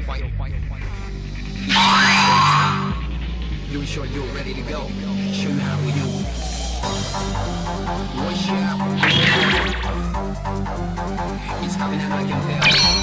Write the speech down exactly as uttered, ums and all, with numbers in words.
You sure you're ready to go? Show you how we do. One shot. It's coming and I can tell.